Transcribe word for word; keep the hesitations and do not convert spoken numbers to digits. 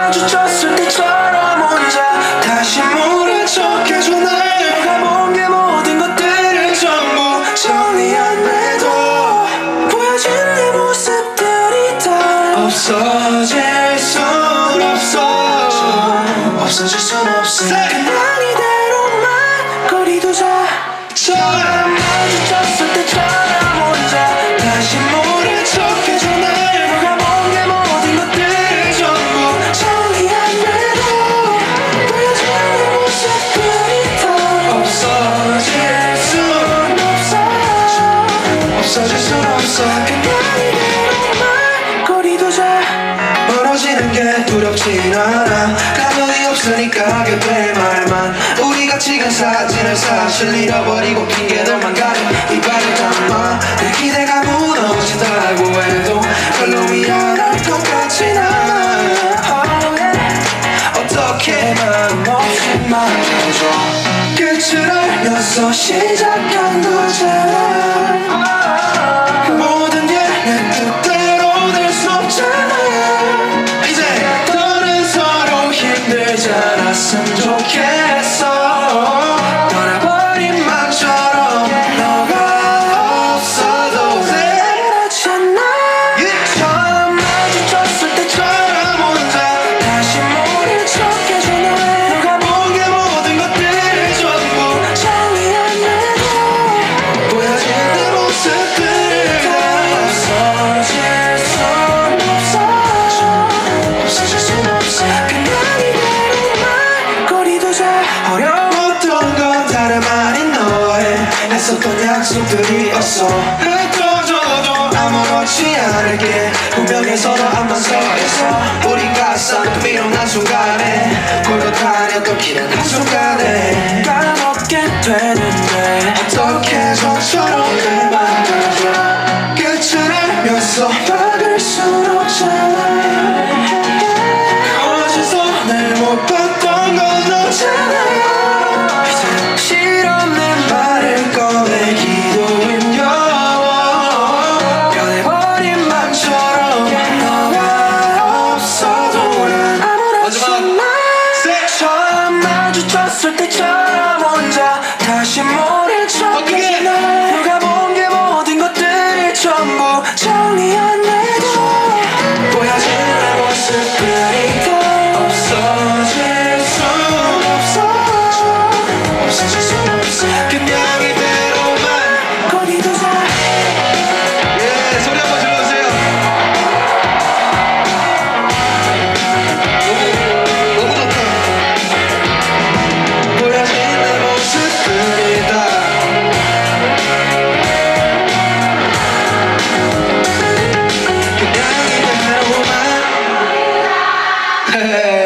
마주쳤을 때처럼 혼자 다시 모른 척해줘 날. 내가 본 게 모든 것들을 전부 정리한데도 보여준 내 모습들이 다 없어질 순 없어. 없어질 순 없어. 그냥 이대로만 거리두자. 처음 마주쳤을 때처럼 혼자 다시 모른 척해줘 날. 내가 본 게 모든 것들을 전부 정리한데도 보여준 내 모습들이 다 없어질 순 없어. 없어질 순 없어. 그냥 이대로만 거리두자. 멀어지는 게 두렵진 않아. 가망이 없으니까 하게 될 말만. 우리가 찍은 사진을 사실 잃어버리고 핑계들만 가려 이발을 담아. 내 기대가 무너진다고 해도 별로 미안할 것 같진 않아. oh, yeah. 어떻게 마음 없이 맡겨줘. 끝을 알면서 시작한 거잖아. 모든 게 내 뜻대로 될 수 없잖아. 이제 더는 서로 힘들지 않았으면 좋겠어. 떠나버린 맘처럼 너가 없어도 돼. 그렇지 않나. 처음 마주쳤을 때처럼 혼자 다시 모른 척해줘 날. 너가 본 게 모든 것들을 전부 정리한데도 보여진 내 모습들을 다 없어질 순 없어. 없어질 순 없어. 그냥 이대로만 거리두자. 어려웠던 건 다름 아닌 너의 했었던 약속들이 없어. 흩어져도 아무렇지 않을게. 분명히 서로 앞만 서 있어. 우리가 쌓은 미련한 순간에 꼴깍하려 또 기는 한순간에 까먹게 되는데 어떻게 저처럼 그만둬줘. 끝을 알면서 막을 순 없잖아. 어디서 날 못 봤던 건 너잖아. 이제 실없는 말을 꺼내기도 힘겨워. 변해버린 맘처럼 너가 없어도 난 아무렇지 않아. 처음 마주쳤을 때처럼 혼자 다시 모른 척해줘 날. 너가 본 게 모든 것들을 전부 정리한데도 보여진 내 모습들이 다 없어질 순 없어. 없어질 순 없어. 그냥 이대로만 거리두자. 예, 소리 한번 질러주세요. 너무, 너무 좋다. 보여진 내 모습들이 다 그냥 이대로만